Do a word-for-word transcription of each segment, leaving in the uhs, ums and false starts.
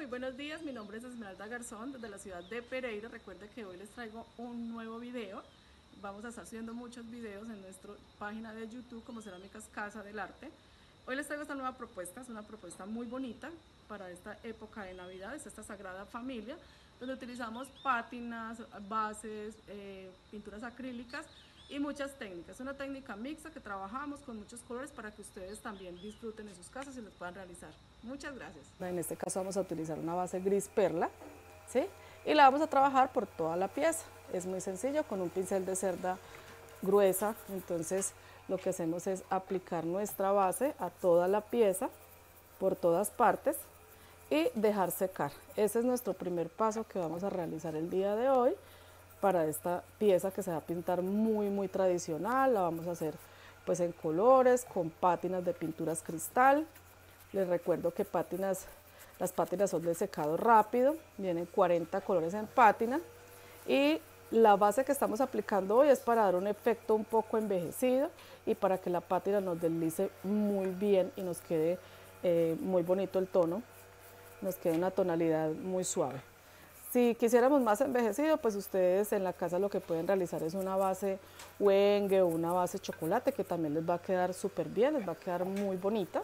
muy buenos días. Mi nombre es Esmeralda Garzón, desde la ciudad de Pereira. Recuerden que hoy les traigo un nuevo video. Vamos a estar subiendo muchos videos en nuestra página de YouTube como Cerámicas Casa del Arte. Hoy les traigo esta nueva propuesta, es una propuesta muy bonita para esta época de Navidad, es esta Sagrada Familia, donde utilizamos pátinas, bases, eh, pinturas acrílicas y muchas técnicas. Es una técnica mixta que trabajamos con muchos colores para que ustedes también disfruten en sus casas y los puedan realizar. Muchas gracias. En este caso vamos a utilizar una base gris perla, ¿sí? Y la vamos a trabajar por toda la pieza. Es muy sencillo, con un pincel de cerda gruesa. Entonces lo que hacemos es aplicar nuestra base a toda la pieza, por todas partes, y dejar secar. Ese es nuestro primer paso que vamos a realizar el día de hoy para esta pieza que se va a pintar muy muy tradicional. La vamos a hacer pues en colores, con pátinas de pinturas cristal. Les recuerdo que pátinas, las pátinas son de secado rápido, vienen cuarenta colores en pátina, y la base que estamos aplicando hoy es para dar un efecto un poco envejecido y para que la pátina nos deslice muy bien y nos quede eh, muy bonito el tono, nos quede una tonalidad muy suave. Si quisiéramos más envejecido, pues ustedes en la casa lo que pueden realizar es una base Wenge o una base chocolate, que también les va a quedar súper bien, les va a quedar muy bonita.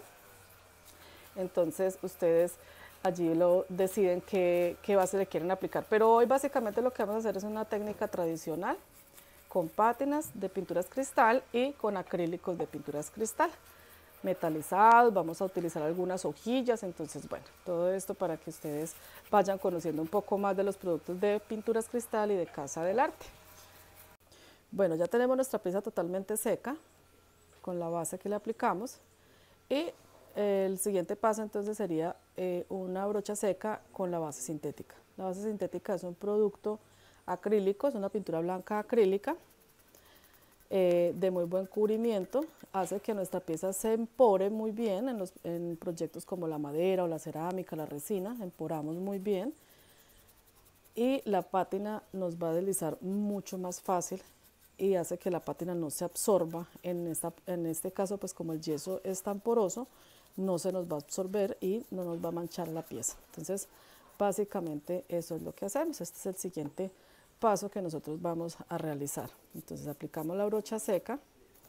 Entonces ustedes allí lo deciden qué, qué base le quieren aplicar. Pero hoy básicamente lo que vamos a hacer es una técnica tradicional con pátinas de pinturas cristal y con acrílicos de pinturas cristal metalizados. Vamos a utilizar algunas hojillas. Entonces, bueno, todo esto para que ustedes vayan conociendo un poco más de los productos de pinturas cristal y de Casa del Arte. Bueno, ya tenemos nuestra pieza totalmente seca con la base que le aplicamos, y el siguiente paso entonces sería eh, una brocha seca con la base sintética. La base sintética es un producto acrílico, es una pintura blanca acrílica eh, de muy buen cubrimiento, hace que nuestra pieza se empore muy bien en, los, en proyectos como la madera o la cerámica, la resina, emporamos muy bien, y la pátina nos va a deslizar mucho más fácil y hace que la pátina no se absorba. En, esta, en este caso, pues como el yeso es tan poroso, no se nos va a absorber y no nos va a manchar la pieza. Entonces, básicamente eso es lo que hacemos. Este es el siguiente paso que nosotros vamos a realizar. Entonces, aplicamos la brocha seca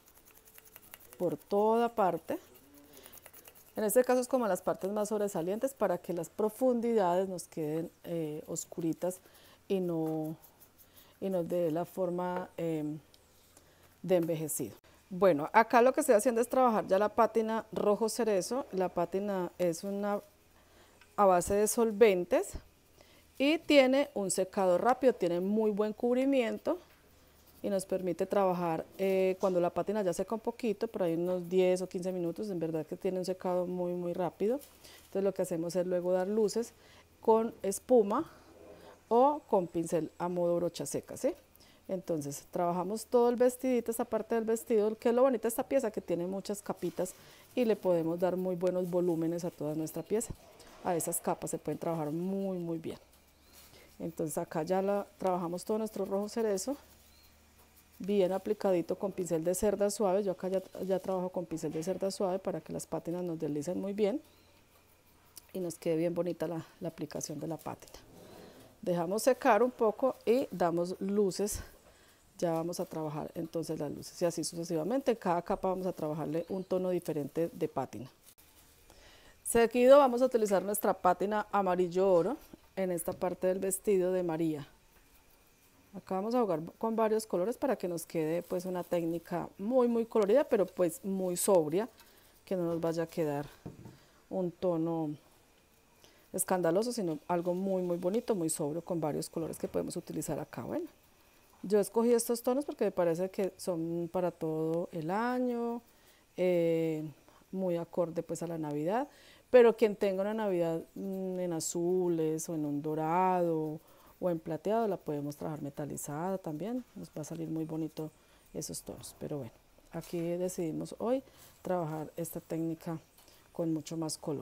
por toda parte. En este caso es como las partes más sobresalientes, para que las profundidades nos queden eh, oscuritas y no, y nos dé la forma eh, de envejecido. Bueno, acá lo que estoy haciendo es trabajar ya la pátina rojo cerezo. La pátina es una a base de solventes y tiene un secado rápido, tiene muy buen cubrimiento y nos permite trabajar eh, cuando la pátina ya seca un poquito, por ahí unos diez o quince minutos, en verdad que tiene un secado muy muy rápido. Entonces lo que hacemos es luego dar luces con espuma o con pincel a modo brocha seca, ¿sí? Entonces trabajamos todo el vestidito, esta parte del vestido, que es lo bonito de esta pieza, que tiene muchas capitas y le podemos dar muy buenos volúmenes a toda nuestra pieza. A esas capas se pueden trabajar muy muy bien. Entonces acá ya la, trabajamos todo nuestro rojo cerezo, bien aplicadito con pincel de cerda suave. Yo acá ya, ya trabajo con pincel de cerda suave para que las pátinas nos deslicen muy bien y nos quede bien bonita la, la aplicación de la pátina. Dejamos secar un poco y damos luces. Ya vamos a trabajar entonces las luces y así sucesivamente. En cada capa vamos a trabajarle un tono diferente de pátina. Seguido vamos a utilizar nuestra pátina amarillo oro en esta parte del vestido de María. Acá vamos a jugar con varios colores para que nos quede pues una técnica muy muy colorida, pero pues muy sobria, que no nos vaya a quedar un tono escandaloso, sino algo muy muy bonito, muy sobrio, con varios colores que podemos utilizar acá. Bueno, yo escogí estos tonos porque me parece que son para todo el año, eh, muy acorde pues a la Navidad, pero quien tenga una Navidad mmm, en azules o en un dorado o en plateado, la podemos trabajar metalizada también, nos va a salir muy bonito esos tonos. Pero bueno, aquí decidimos hoy trabajar esta técnica con mucho más color.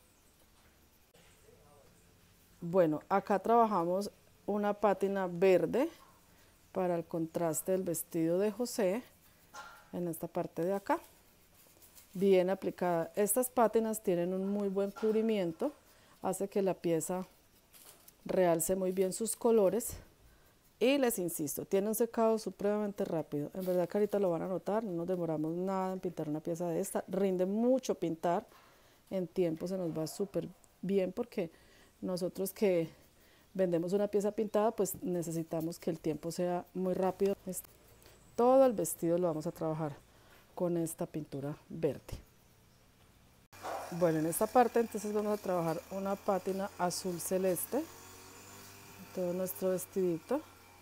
Bueno, acá trabajamos una pátina verde para el contraste del vestido de José, en esta parte de acá, bien aplicada. Estas pátinas tienen un muy buen cubrimiento, hace que la pieza realce muy bien sus colores. Y les insisto, tiene un secado supremamente rápido. En verdad que ahorita lo van a notar, no nos demoramos nada en pintar una pieza de esta. Rinde mucho pintar, en tiempo se nos va súper bien porque nosotros que vendemos una pieza pintada, pues necesitamos que el tiempo sea muy rápido. Todo el vestido lo vamos a trabajar con esta pintura verde. Bueno, en esta parte entonces vamos a trabajar una pátina azul celeste, todo nuestro vestidito.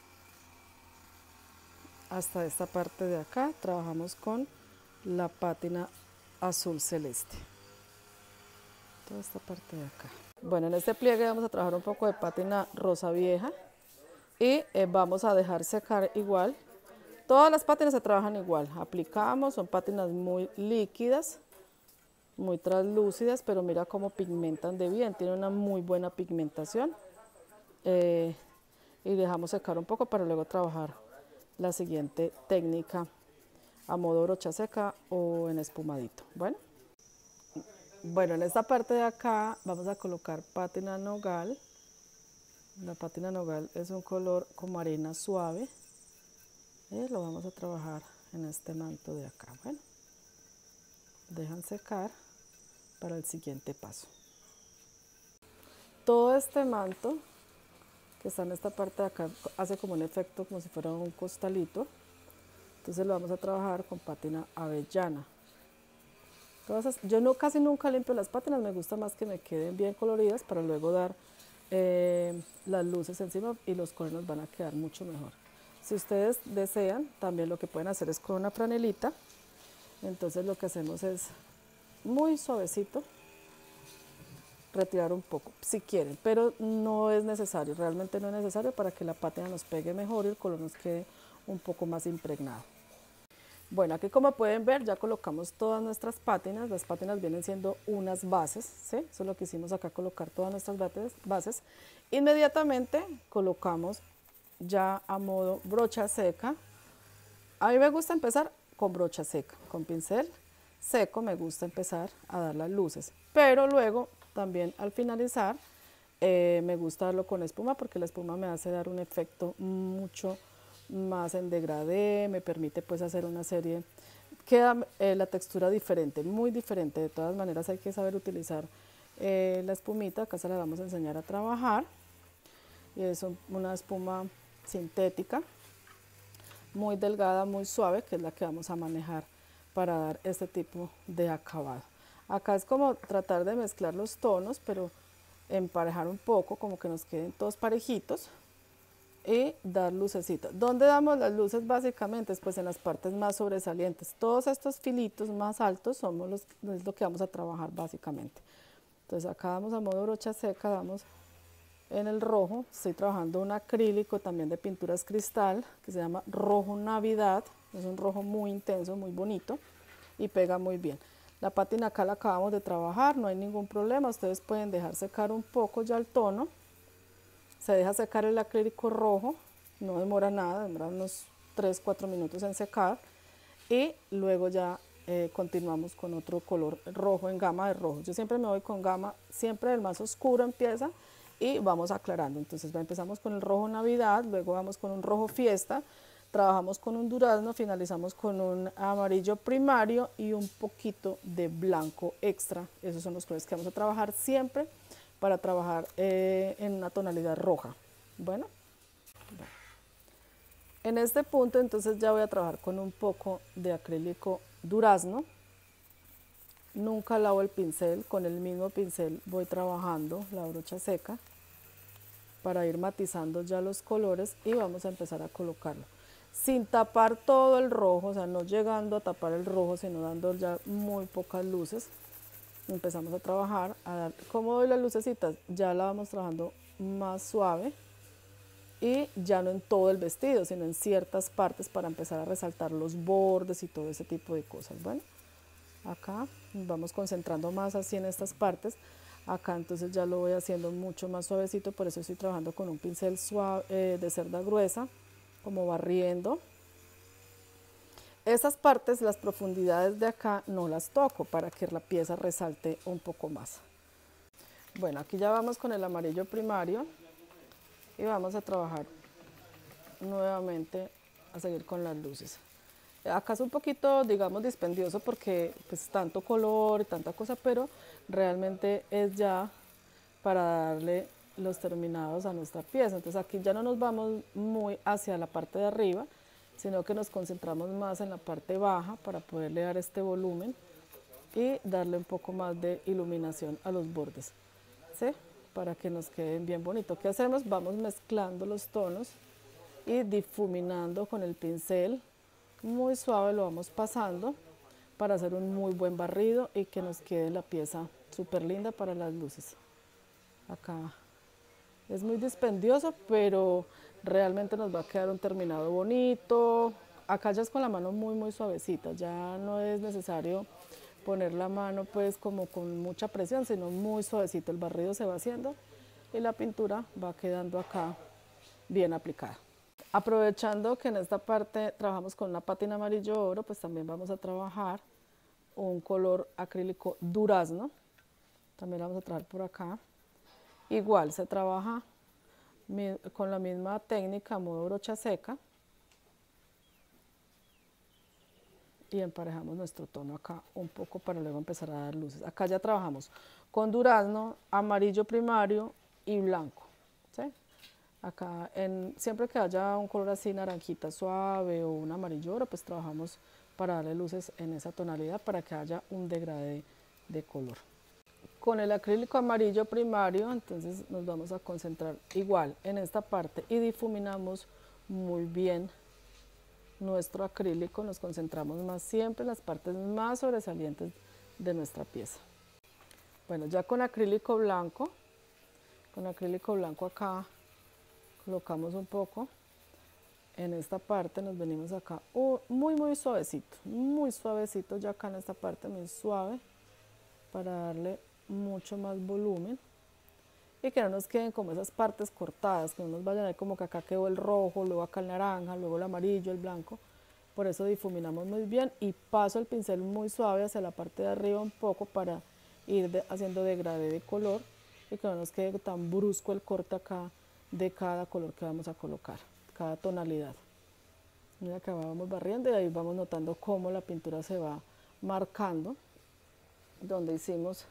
Hasta esta parte de acá trabajamos con la pátina azul celeste. Toda esta parte de acá. Bueno, en este pliegue vamos a trabajar un poco de pátina rosa vieja y eh, vamos a dejar secar igual. Todas las pátinas se trabajan igual. Aplicamos, son pátinas muy líquidas, muy translúcidas, pero mira cómo pigmentan de bien. Tiene una muy buena pigmentación. Eh, y dejamos secar un poco para luego trabajar la siguiente técnica a modo brocha seca o en espumadito. Bueno, bueno, en esta parte de acá vamos a colocar pátina nogal. La pátina nogal es un color como arena suave y lo vamos a trabajar en este manto de acá. Bueno, dejan secar para el siguiente paso. Todo este manto que está en esta parte de acá hace como un efecto como si fuera un costalito, entonces lo vamos a trabajar con pátina avellana. Todas esas, yo no, casi nunca limpio las pátinas, me gusta más que me queden bien coloridas para luego dar eh, las luces encima y los colores nos van a quedar mucho mejor. Si ustedes desean, también lo que pueden hacer es con una franelita, entonces lo que hacemos es muy suavecito retirar un poco, si quieren, pero no es necesario, realmente no es necesario para que la pátina nos pegue mejor y el color nos quede un poco más impregnado. Bueno, aquí como pueden ver ya colocamos todas nuestras pátinas, las pátinas vienen siendo unas bases, ¿sí? Eso es lo que hicimos acá, colocar todas nuestras bases. Inmediatamente colocamos ya a modo brocha seca. A mí me gusta empezar con brocha seca, con pincel seco me gusta empezar a dar las luces, pero luego también al finalizar eh, me gusta darlo con espuma porque la espuma me hace dar un efecto mucho más en degradé, me permite pues hacer una serie, queda eh, la textura diferente, muy diferente. De todas maneras hay que saber utilizar eh, la espumita, acá se la vamos a enseñar a trabajar y es una espuma sintética muy delgada, muy suave, que es la que vamos a manejar para dar este tipo de acabado. Acá es como tratar de mezclar los tonos, pero emparejar un poco, como que nos queden todos parejitos y dar lucecitas. ¿Dónde damos las luces básicamente? Pues en las partes más sobresalientes. Todos estos filitos más altos somos los, es lo que vamos a trabajar básicamente. Entonces acá damos a modo brocha seca, damos en el rojo, estoy trabajando un acrílico también de pinturas cristal que se llama Rojo Navidad, es un rojo muy intenso, muy bonito y pega muy bien. La pátina acá la acabamos de trabajar, no hay ningún problema, ustedes pueden dejar secar un poco ya el tono, se deja secar el acrílico rojo, no demora nada, demora unos tres cuatro minutos en secar y luego ya eh, continuamos con otro color rojo en gama de rojo. Yo siempre me voy con gama, siempre el más oscuro empieza y vamos aclarando, entonces empezamos con el rojo Navidad, luego vamos con un rojo Fiesta, trabajamos con un durazno, finalizamos con un amarillo primario y un poquito de blanco extra. Esos son los colores que vamos a trabajar siempre para trabajar eh, en una tonalidad roja. Bueno, bueno, en este punto entonces ya voy a trabajar con un poco de acrílico durazno. Nunca lavo el pincel, con el mismo pincel voy trabajando la brocha seca para ir matizando ya los colores y vamos a empezar a colocarlo sin tapar todo el rojo, o sea, no llegando a tapar el rojo, sino dando ya muy pocas luces. Empezamos a trabajar, a dar, ¿cómo doy las lucecitas? Ya la vamos trabajando más suave y ya no en todo el vestido, sino en ciertas partes para empezar a resaltar los bordes y todo ese tipo de cosas. Bueno, acá nos vamos concentrando más así en estas partes. Acá entonces ya lo voy haciendo mucho más suavecito, por eso estoy trabajando con un pincel suave, eh, de cerda gruesa, como barriendo. Estas partes, las profundidades de acá no las toco para que la pieza resalte un poco más. Bueno, aquí ya vamos con el amarillo primario y vamos a trabajar nuevamente a seguir con las luces. Acá es un poquito, digamos, dispendioso porque pues tanto color y tanta cosa, pero realmente es ya para darle los terminados a nuestra pieza. Entonces aquí ya no nos vamos muy hacia la parte de arriba, sino que nos concentramos más en la parte baja para poderle dar este volumen y darle un poco más de iluminación a los bordes, ¿sí? Para que nos queden bien bonitos. ¿Qué hacemos? Vamos mezclando los tonos y difuminando con el pincel. Muy suave lo vamos pasando para hacer un muy buen barrido y que nos quede la pieza súper linda para las luces. Acá es muy dispendioso, pero realmente nos va a quedar un terminado bonito. Acá ya es con la mano muy muy suavecita, ya no es necesario poner la mano pues como con mucha presión, sino muy suavecito. El barrido se va haciendo y la pintura va quedando acá bien aplicada. Aprovechando que en esta parte trabajamos con una pátina amarillo oro, pues también vamos a trabajar un color acrílico durazno. También lo vamos a trabajar por acá. Igual se trabaja con la misma técnica, modo brocha seca. Y emparejamos nuestro tono acá un poco para luego empezar a dar luces. Acá ya trabajamos con durazno, amarillo primario y blanco, ¿sí? Acá, en, siempre que haya un color así naranjita suave o un amarillo oro, pues trabajamos para darle luces en esa tonalidad para que haya un degradé de color. Con el acrílico amarillo primario, entonces nos vamos a concentrar igual en esta parte y difuminamos muy bien nuestro acrílico, nos concentramos más siempre en las partes más sobresalientes de nuestra pieza. Bueno, ya con acrílico blanco, con acrílico blanco acá, colocamos un poco en esta parte, nos venimos acá uh, muy muy suavecito, muy suavecito ya acá en esta parte, muy suave, para darle mucho más volumen y que no nos queden como esas partes cortadas, que no nos vayan a ver como que acá quedó el rojo, luego acá el naranja, luego el amarillo, el blanco. Por eso difuminamos muy bien y paso el pincel muy suave hacia la parte de arriba un poco para ir de, haciendo degradé de color y que no nos quede tan brusco el corte acá de cada color que vamos a colocar, cada tonalidad. Mira que vamos barriendo y ahí vamos notando cómo la pintura se va marcando, donde hicimos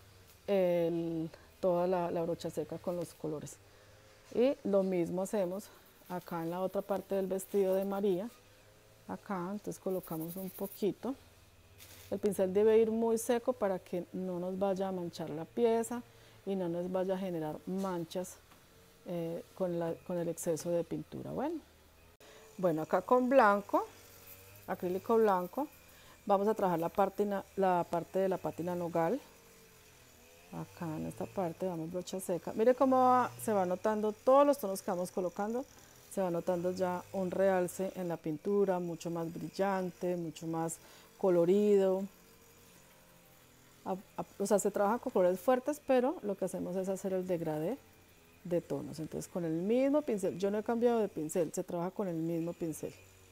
el, toda la, la brocha seca con los colores. Y lo mismo hacemos acá en la otra parte del vestido de María, acá, entonces colocamos un poquito. El pincel debe ir muy seco para que no nos vaya a manchar la pieza y no nos vaya a generar manchas eh, con, la, con el exceso de pintura. Bueno, bueno, acá con blanco, acrílico blanco, vamos a trabajar la parte, la parte de la pátina nogal. Acá en esta parte damos brocha seca. Mire cómo va, se va notando todos los tonos que vamos colocando, se va notando ya un realce en la pintura, mucho más brillante, mucho más colorido. A, a, o sea, se trabaja con colores fuertes, pero lo que hacemos es hacer el degradé de tonos. Entonces con el mismo pincel, yo no he cambiado de pincel, se trabaja con el mismo pincel.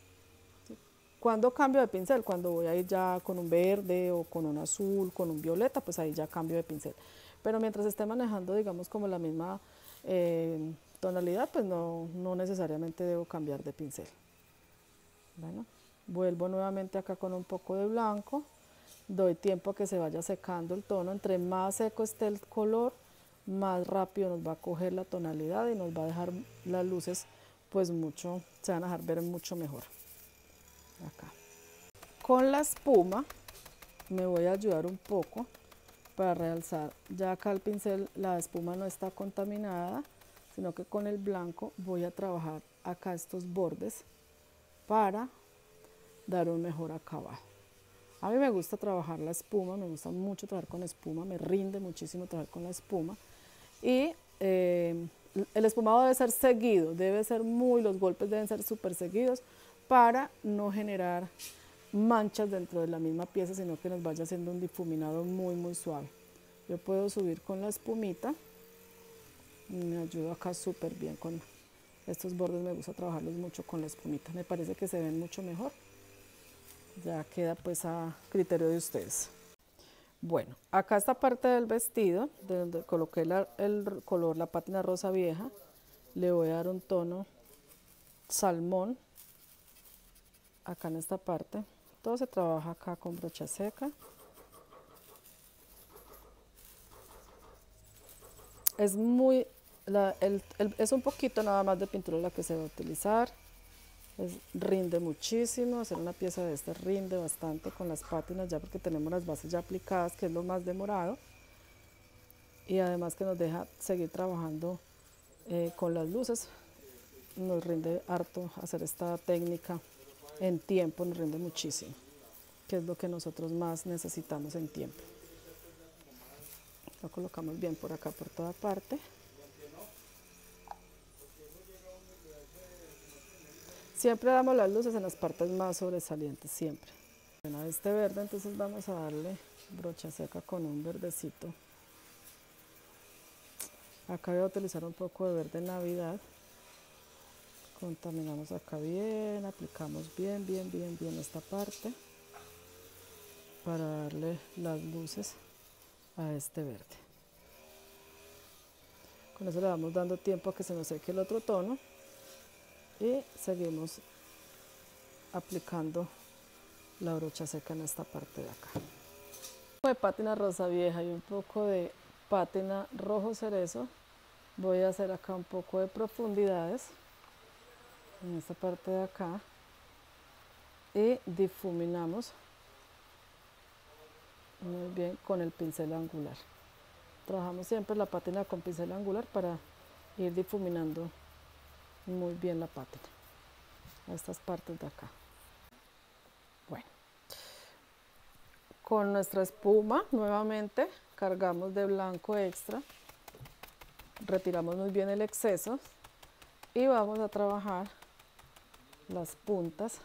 ¿Cuándo cambio de pincel? Cuando voy a ir ya con un verde o con un azul, con un violeta, pues ahí ya cambio de pincel. Pero mientras esté manejando, digamos, como la misma eh, tonalidad, pues no, no necesariamente debo cambiar de pincel. Bueno, vuelvo nuevamente acá con un poco de blanco, doy tiempo a que se vaya secando el tono. Entre más seco esté el color, más rápido nos va a coger la tonalidad y nos va a dejar las luces, pues mucho, se van a dejar ver mucho mejor. Acá. Con la espuma me voy a ayudar un poco para realzar. Ya acá el pincel, la espuma no está contaminada, sino que con el blanco voy a trabajar acá estos bordes para dar un mejor acabado. A mí me gusta trabajar la espuma, me gusta mucho trabajar con espuma, me rinde muchísimo trabajar con la espuma. Y eh, el espumado debe ser seguido, debe ser muy, los golpes deben ser súper seguidos para no generar manchas dentro de la misma pieza, sino que nos vaya haciendo un difuminado muy muy suave. Yo puedo subir con la espumita, me ayudo acá súper bien con estos bordes, me gusta trabajarlos mucho con la espumita, me parece que se ven mucho mejor. Ya queda pues a criterio de ustedes. Bueno, acá esta parte del vestido, de donde coloqué la, el color, la pátina rosa vieja, le voy a dar un tono salmón, acá en esta parte. Todo se trabaja acá con brocha seca. Es muy, la, el, el, es un poquito nada más de pintura la que se va a utilizar. Es, rinde muchísimo, hacer una pieza de esta rinde bastante con las pátinas ya porque tenemos las bases ya aplicadas, que es lo más demorado, y además que nos deja seguir trabajando eh, con las luces. Nos rinde harto hacer esta técnica en tiempo, nos rinde muchísimo, que es lo que nosotros más necesitamos en tiempo. Lo colocamos bien por acá, por toda parte. Siempre damos las luces en las partes más sobresalientes, siempre. Bueno, a este verde entonces vamos a darle brocha seca con un verdecito. Acá voy a utilizar un poco de verde Navidad. Contaminamos acá bien, aplicamos bien, bien, bien, bien esta parte para darle las luces a este verde. Con eso le vamos dando tiempo a que se nos seque el otro tono y seguimos aplicando la brocha seca en esta parte de acá. Un poco de pátina rosa vieja y un poco de pátina rojo cerezo. Voy a hacer acá un poco de profundidades en esta parte de acá y difuminamos muy bien con el pincel angular. Trabajamos siempre la pátina con pincel angular para ir difuminando muy bien la pátina a estas partes de acá. Bueno, con nuestra espuma nuevamente cargamos de blanco extra, retiramos muy bien el exceso y vamos a trabajar las puntas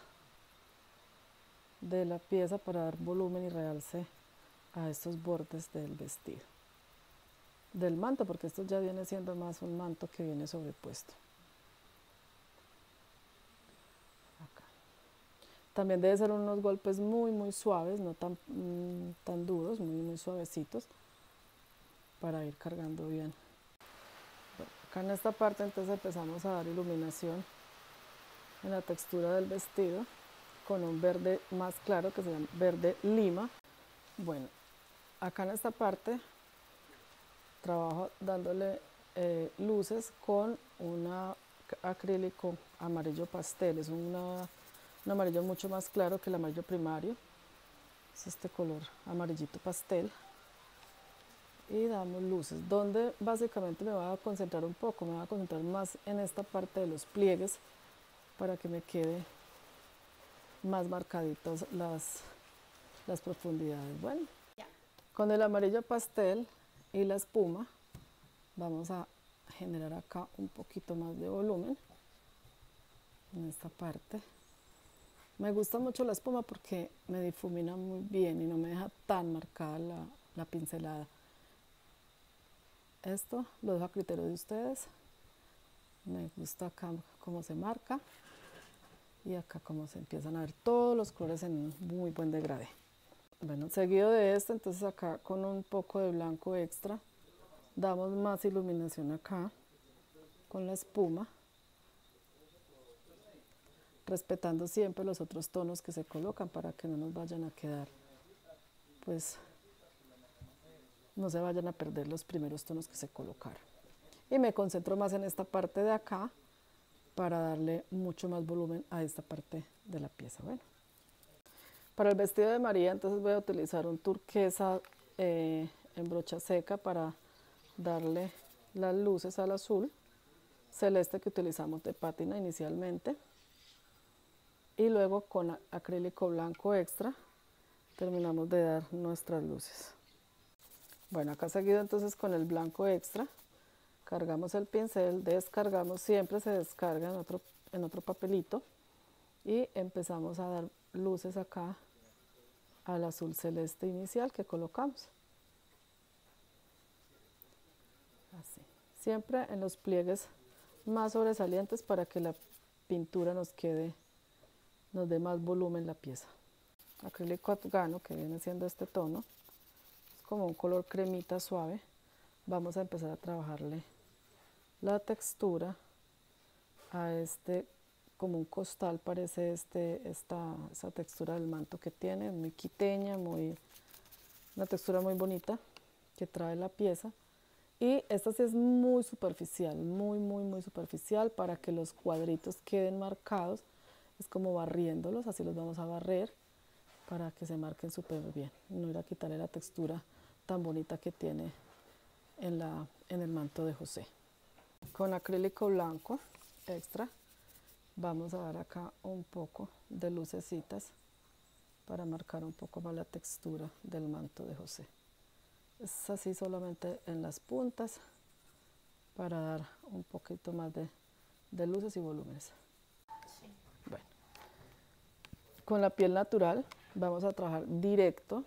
de la pieza para dar volumen y realce a estos bordes del vestido, del manto, porque esto ya viene siendo más un manto que viene sobrepuesto. Acá. También debe ser unos golpes muy muy suaves, no tan, mmm, tan duros, muy muy suavecitos, para ir cargando bien. Bueno, acá en esta parte entonces empezamos a dar iluminación en la textura del vestido con un verde más claro que se llama verde lima. Bueno, acá en esta parte trabajo dándole eh, luces con un acrílico amarillo pastel. Es una, un amarillo mucho más claro que el amarillo primario. Es este color amarillito pastel. Y damos luces, donde básicamente me voy a concentrar un poco, me voy a concentrar más en esta parte de los pliegues para que me quede más marcaditas las, las profundidades. Bueno, con el amarillo pastel y la espuma vamos a generar acá un poquito más de volumen en esta parte. Me gusta mucho la espuma porque me difumina muy bien y no me deja tan marcada la, la pincelada. Esto lo dejo a criterio de ustedes. Me gusta acá cómo se marca y acá cómo se empiezan a ver todos los colores en un muy buen degradé. Bueno, seguido de esto, entonces acá con un poco de blanco extra damos más iluminación acá con la espuma, respetando siempre los otros tonos que se colocan para que no nos vayan a quedar, pues no se vayan a perder los primeros tonos que se colocaron. Y me concentro más en esta parte de acá para darle mucho más volumen a esta parte de la pieza. Bueno, para el vestido de María entonces voy a utilizar un turquesa eh, en brocha seca para darle las luces al azul celeste que utilizamos de pátina inicialmente, y luego con acrílico blanco extra terminamos de dar nuestras luces. Bueno, acá seguido entonces con el blanco extra cargamos el pincel, descargamos, siempre se descarga en otro, en otro papelito y empezamos a dar luces acá al azul celeste inicial que colocamos. Así, siempre en los pliegues más sobresalientes para que la pintura nos quede, nos dé más volumen la pieza. Acrílico afgano, que viene siendo este tono, como un color cremita suave, vamos a empezar a trabajarle la textura a este, como un costal parece este, esta, esa textura del manto que tiene, muy quiteña, muy, una textura muy bonita que trae la pieza. Y esta sí es muy superficial, muy, muy, muy superficial para que los cuadritos queden marcados. Es como barriéndolos, así los vamos a barrer para que se marquen súper bien. No ir a quitarle la textura tan bonita que tiene en, la, en el manto de José. Con acrílico blanco extra vamos a dar acá un poco de lucecitas para marcar un poco más la textura del manto de José. Es así solamente en las puntas para dar un poquito más de, de luces y volúmenes. Sí. Bueno, con la piel natural vamos a trabajar directo.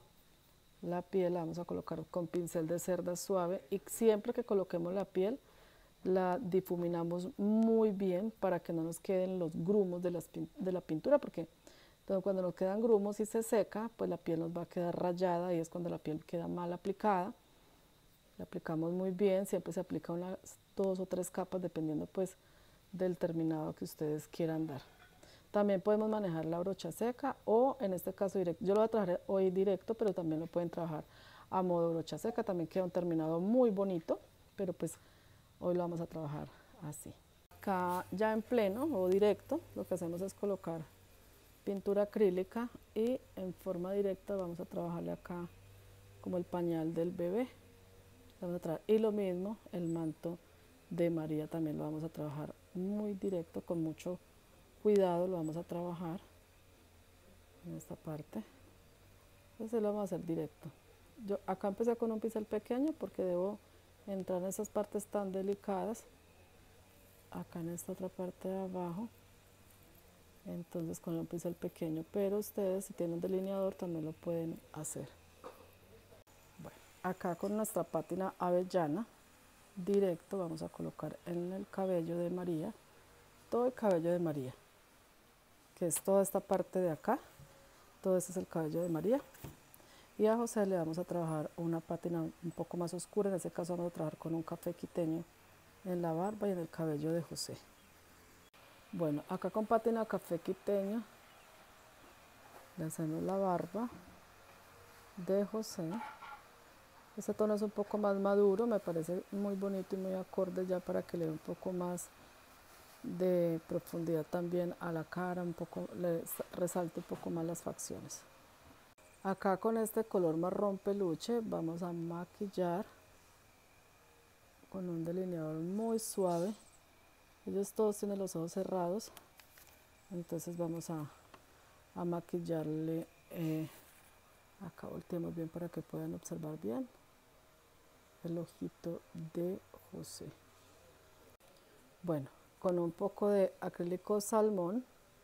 La piel la vamos a colocar con pincel de cerda suave y siempre que coloquemos la piel la difuminamos muy bien para que no nos queden los grumos de, las, de la pintura, porque entonces, cuando nos quedan grumos y se seca, pues la piel nos va a quedar rayada y es cuando la piel queda mal aplicada. La aplicamos muy bien, siempre se aplica unas dos o tres capas dependiendo pues del terminado que ustedes quieran dar. También podemos manejar la brocha seca o en este caso directo. Yo lo voy a trabajar hoy directo, pero también lo pueden trabajar a modo brocha seca. También queda un terminado muy bonito, pero pues hoy lo vamos a trabajar así. Acá ya en pleno o directo lo que hacemos es colocar pintura acrílica y en forma directa vamos a trabajarle acá como el pañal del bebé. Vamos a trabajar. Y lo mismo el manto de María también lo vamos a trabajar muy directo, con mucho cuidado lo vamos a trabajar en esta parte. Entonces lo vamos a hacer directo. Yo acá empecé con un pincel pequeño porque debo entrar en esas partes tan delicadas. Acá en esta otra parte de abajo. Entonces con un pincel pequeño, pero ustedes si tienen un delineador también lo pueden hacer. Bueno, acá con nuestra pátina avellana directo vamos a colocar en el cabello de María, todo el cabello de María, que es toda esta parte de acá, todo este es el cabello de María. Y a José le vamos a trabajar una pátina un poco más oscura, en este caso vamos a trabajar con un café quiteño en la barba y en el cabello de José. Bueno, acá con pátina café quiteño le hacemos la barba de José. Este tono es un poco más maduro, me parece muy bonito y muy acorde ya para que le dé un poco más de profundidad también a la cara, un poco, le resalte un poco más las facciones. Acá con este color marrón peluche vamos a maquillar con un delineador muy suave. Ellos todos tienen los ojos cerrados, entonces vamos a, a maquillarle, eh, acá volteemos bien para que puedan observar bien el ojito de José. Bueno, con un poco de acrílico salmón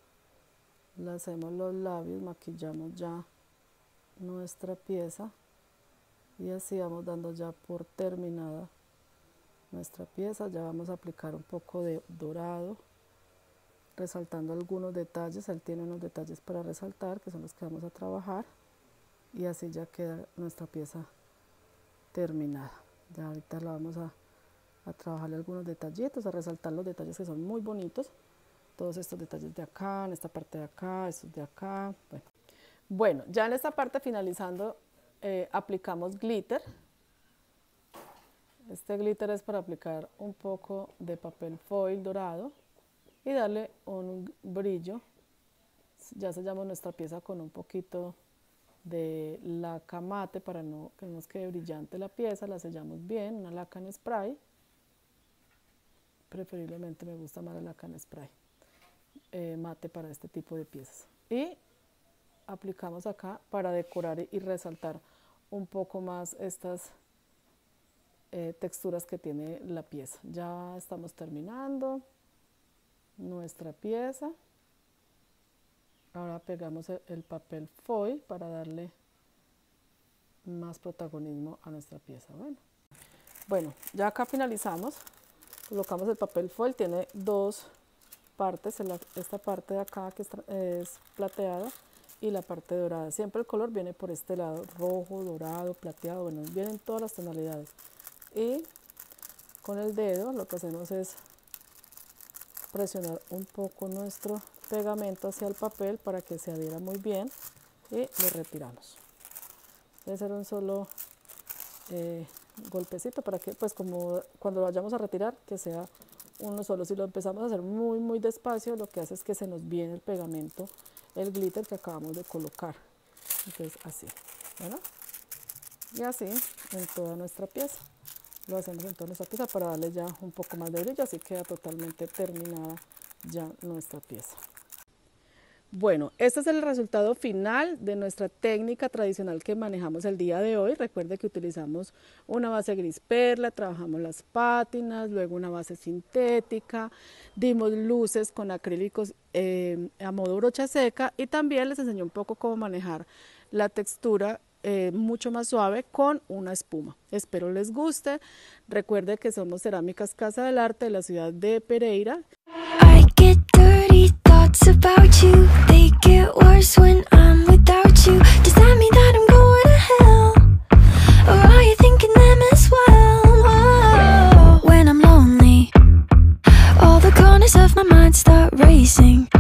le hacemos los labios, maquillamos ya nuestra pieza y así vamos dando ya por terminada nuestra pieza. Ya vamos a aplicar un poco de dorado, resaltando algunos detalles. Él tiene unos detalles para resaltar que son los que vamos a trabajar y así ya queda nuestra pieza terminada. Ya ahorita la vamos a, a trabajarle algunos detallitos, a resaltar los detalles que son muy bonitos. Todos estos detalles de acá, en esta parte de acá, estos de acá. Bueno, bueno ya en esta parte finalizando eh, aplicamos glitter. Este glitter es para aplicar un poco de papel foil dorado y darle un brillo. Ya sellamos nuestra pieza con un poquito de laca mate para no, que no nos quede brillante la pieza. La sellamos bien, una laca en spray. Preferiblemente me gusta más la laca en spray eh, mate para este tipo de piezas. Y aplicamos acá para decorar y resaltar un poco más estas Eh, texturas que tiene la pieza. Ya estamos terminando nuestra pieza. Ahora pegamos el, el papel foil para darle más protagonismo a nuestra pieza. Bueno, bueno, ya acá finalizamos. Colocamos el papel foil, tiene dos partes, esta parte de acá que es, es plateada y la parte dorada. Siempre el color viene por este lado, rojo, dorado, plateado, bueno, vienen todas las tonalidades. Y con el dedo lo que hacemos es presionar un poco nuestro pegamento hacia el papel para que se adhiera muy bien y lo retiramos. Debe ser un solo eh, golpecito para que, pues como cuando lo vayamos a retirar, que sea uno solo. Si lo empezamos a hacer muy muy despacio, lo que hace es que se nos viene el pegamento, el glitter que acabamos de colocar. Entonces así, ¿verdad? Y así en toda nuestra pieza. Lo hacemos en toda nuestra pieza para darle ya un poco más de brillo, así queda totalmente terminada ya nuestra pieza. Bueno, este es el resultado final de nuestra técnica tradicional que manejamos el día de hoy. Recuerde que utilizamos una base gris perla, trabajamos las pátinas, luego una base sintética, dimos luces con acrílicos eh, a modo brocha seca y también les enseñé un poco cómo manejar la textura eh, mucho más suave con una espuma. Espero les guste. Recuerde que somos Cerámicas Casa del Arte de la ciudad de Pereira. I get dirty thoughts about you. They get worse when I'm without you. Does that mean that I'm going to hell? Or are you thinking them as well? Whoa. When I'm lonely, all the corners of my mind start racing.